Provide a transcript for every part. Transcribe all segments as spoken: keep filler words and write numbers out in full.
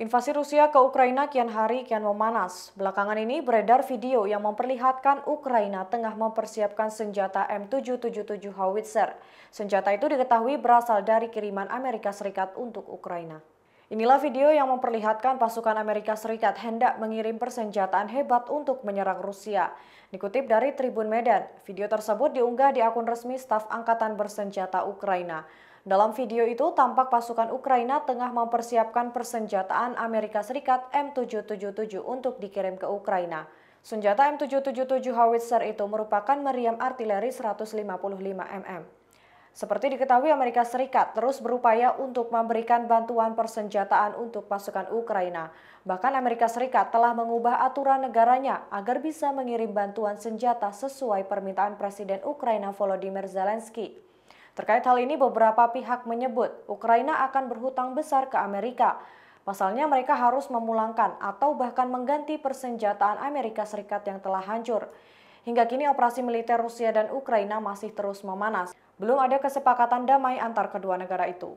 Invasi Rusia ke Ukraina kian hari kian memanas. Belakangan ini beredar video yang memperlihatkan Ukraina tengah mempersiapkan senjata M tujuh tujuh tujuh Howitzer. Senjata itu diketahui berasal dari kiriman Amerika Serikat untuk Ukraina. Inilah video yang memperlihatkan pasukan Amerika Serikat hendak mengirim persenjataan hebat untuk menyerang Rusia. Dikutip dari Tribun Medan, video tersebut diunggah di akun resmi staf Angkatan Bersenjata Ukraina. Dalam video itu tampak pasukan Ukraina tengah mempersiapkan persenjataan Amerika Serikat M tujuh tujuh tujuh untuk dikirim ke Ukraina. Senjata M tujuh tujuh tujuh Howitzer itu merupakan meriam artileri seratus lima puluh lima milimeter. Seperti diketahui, Amerika Serikat terus berupaya untuk memberikan bantuan persenjataan untuk pasukan Ukraina. Bahkan Amerika Serikat telah mengubah aturan negaranya agar bisa mengirim bantuan senjata sesuai permintaan Presiden Ukraina Volodymyr Zelensky. Terkait hal ini, beberapa pihak menyebut Ukraina akan berhutang besar ke Amerika. Pasalnya mereka harus memulangkan atau bahkan mengganti persenjataan Amerika Serikat yang telah hancur. Hingga kini operasi militer Rusia dan Ukraina masih terus memanas. Belum ada kesepakatan damai antar kedua negara itu.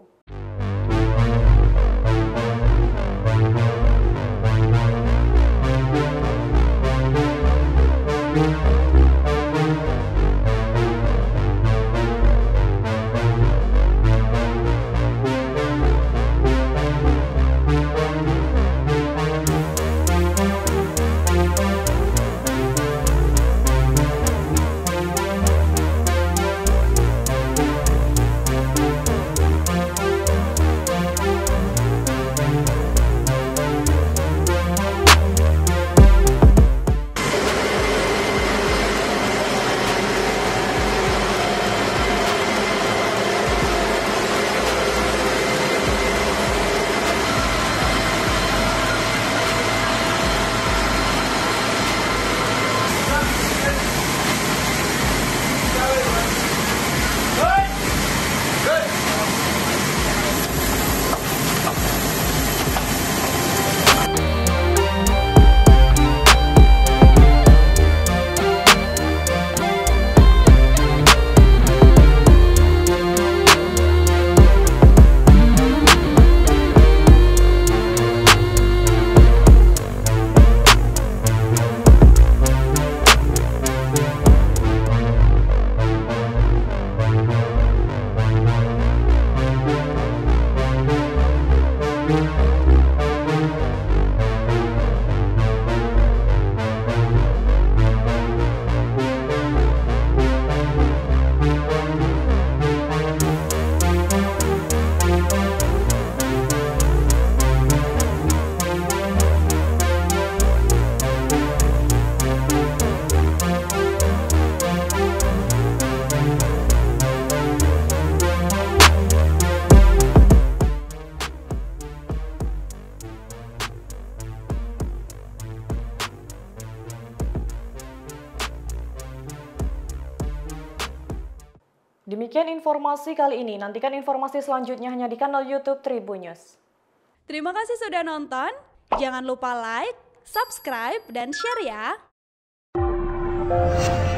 Demikian informasi kali ini. Nantikan informasi selanjutnya hanya di kanal YouTube Tribun News. Terima kasih sudah nonton. Jangan lupa like, subscribe, dan share ya.